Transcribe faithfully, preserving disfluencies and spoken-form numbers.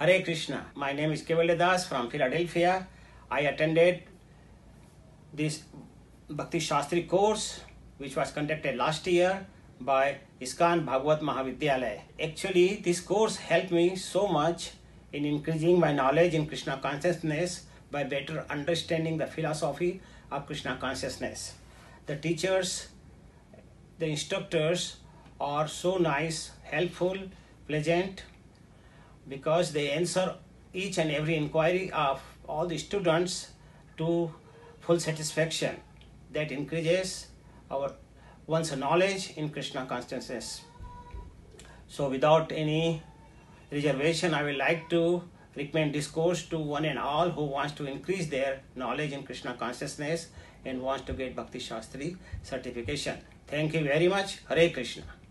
Hare Krishna. My name is Kevalya Das from Philadelphia. I attended this Bhakti Shastri course which was conducted last year by ISKCON Bhagavad Mahavidyalaya. Actually, this course helped me so much in increasing my knowledge in Krishna consciousness by better understanding the philosophy of Krishna consciousness. The teachers, the instructors are so nice, helpful, pleasant, because they answer each and every inquiry of all the students to full satisfaction. That increases our one's knowledge in Krishna consciousness. So without any reservation, I would like to recommend this course to one and all who wants to increase their knowledge in Krishna consciousness and wants to get Bhakti Shastri certification. Thank you very much. Hare Krishna.